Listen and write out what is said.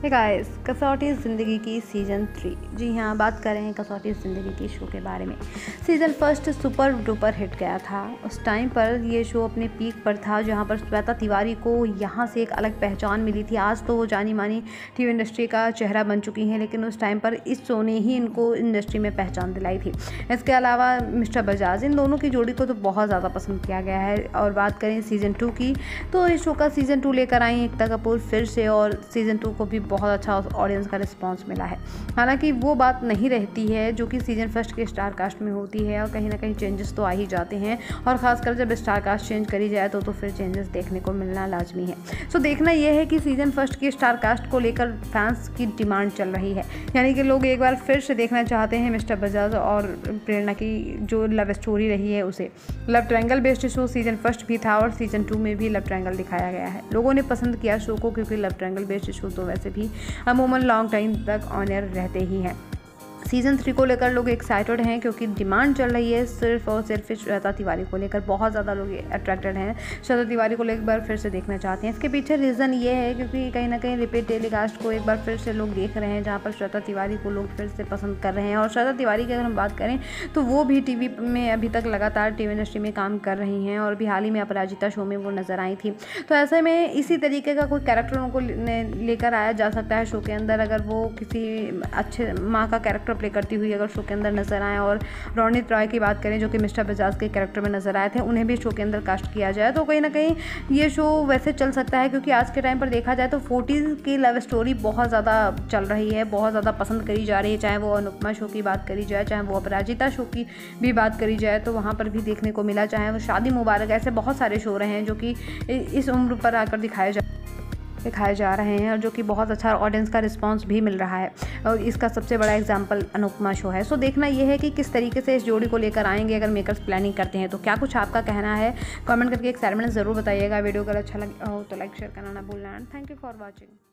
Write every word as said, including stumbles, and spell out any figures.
Hey guys, कसौटी ज़िंदगी की सीज़न थ्री। जी हाँ, बात कर रहे हैं कसौटी ज़िंदगी की शो के बारे में। Season first super duper hit गया था। उस टाइम पर ये शो अपने पीक पर था, जहाँ पर श्वेता तिवारी को यहाँ से एक अलग पहचान मिली थी। आज तो वो जानी मानी टीवी इंडस्ट्री का चेहरा बन चुकी हैं, लेकिन उस टाइम पर इस शो ने ही इनको इंडस्ट्री में पहचान दिलाई थी। इसके अलावा मिस्टर बजाज, इन दोनों की जोड़ी को तो बहुत ज़्यादा पसंद किया गया है। और बात करें सीज़न टू की, तो इस शो का सीज़न टू लेकर आई एकता कपूर फिर से, और सीज़न टू को भी बहुत अच्छा ऑडियंस का रिस्पांस मिला है। हालांकि वो बात नहीं रहती है जो कि सीज़न फर्स्ट के स्टार कास्ट में होती है, और कहीं ना कहीं चेंजेस तो आ ही जाते हैं, और ख़ासकर जब स्टार कास्ट चेंज करी जाए तो तो फिर चेंजेस देखने को मिलना लाजमी है। सो देखना यह है कि सीज़न फर्स्ट की स्टार कास्ट को लेकर फैंस की डिमांड चल रही है, यानी कि लोग एक बार फिर से देखना चाहते हैं मिस्टर बजाज और प्रेरणा की जो लव स्टोरी रही है उसे। Love triangle based show season first भी था, और सीज़न टू में भी लव ट्रायंगल दिखाया गया है। लोगों ने पसंद किया शो को, क्योंकि लव ट्रायंगल बेस्ड शो तो वैसे भी अमूमन लॉन्ग टाइम तक ऑन एयर रहते ही हैं। सीज़न थ्री को लेकर लोग एक्साइटेड हैं, क्योंकि डिमांड चल रही है सिर्फ और सिर्फ श्वेता तिवारी को लेकर। बहुत ज़्यादा लोग अट्रैक्टेड हैं, श्वेता तिवारी को एक बार फिर से देखना चाहते हैं। इसके पीछे रीज़न ये है क्योंकि कहीं ना कहीं रिपीट टेलीकास्ट को एक बार फिर से लोग देख रहे हैं, जहाँ पर श्वेता तिवारी को लोग फिर से पसंद कर रहे हैं। और श्वेता तिवारी की अगर हम बात करें तो वो भी टीवी में अभी तक लगातार टीवी इंडस्ट्री में काम कर रही हैं, और भी हाल ही में अपराजिता शो में वो नज़र आई थी। तो ऐसे में इसी तरीके का कोई कैरेक्टर उनको लेकर आया जा सकता है शो के अंदर, अगर वो किसी अच्छे माँ का कैरेक्टर प्ले करती हुई अगर शो के अंदर नजर आए। और रोनित रॉय की बात करें जो कि मिस्टर बजाज के कैरेक्टर में नजर आए थे, उन्हें भी शो के अंदर कास्ट किया जाए तो कहीं ना कहीं ये शो वैसे चल सकता है। क्योंकि आज के टाइम पर देखा जाए तो फोर्टीज़ की लव स्टोरी बहुत ज़्यादा चल रही है, बहुत ज़्यादा पसंद करी जा रही है। चाहे वो अनुपमा शो की बात करी जाए, चाहे वो अपराजिता शो की भी बात करी जाए, तो वहाँ पर भी देखने को मिला। चाहे वो शादी मुबारक, ऐसे बहुत सारे शो रहे हैं जो कि इस उम्र पर आकर दिखाए जा दिखाए जा रहे हैं, और जो कि बहुत अच्छा ऑडियंस का रिस्पांस भी मिल रहा है। और इसका सबसे बड़ा एग्जांपल अनुपमा शो है। सो देखना यह है कि किस तरीके से इस जोड़ी को लेकर आएंगे, अगर मेकर्स प्लानिंग करते हैं तो। क्या कुछ आपका कहना है कमेंट करके एक सेगमेंट ज़रूर बताइएगा। वीडियो अगर अच्छा लगे हो तो लाइक शेयर करना ना भूलना। Thank you for watching.